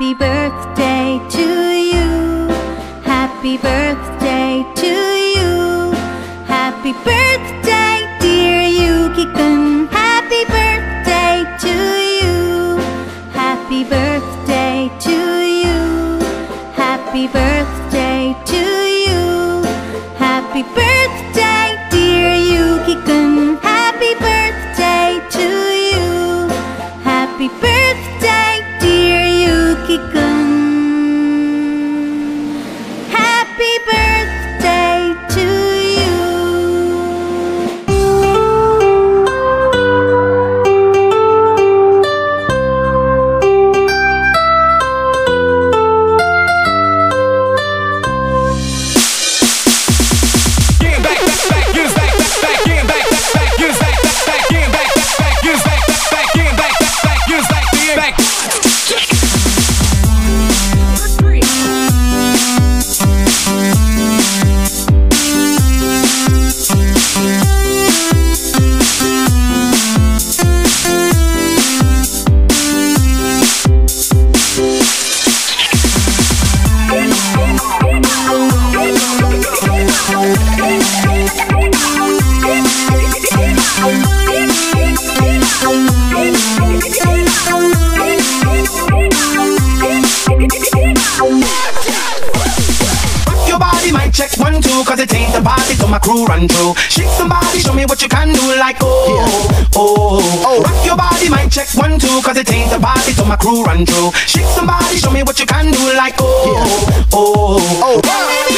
Happy birthday to you. Happy birthday to you. Happy birthday, dear Yuki-kun. Happy birthday to you. Happy birthday to you. Happy birthday to you. Happy birthday, dear Yuki-kun. Happy birthday to you. Happy birthday, dear Yuki-kun. Happy birthday to you. Check 1, 2, cause it ain't the party so my crew run through. Shake somebody, show me what you can do, like rock your body, mic check 1, 2, cause it ain't the party so my crew run through. Shake somebody, show me what you can do, like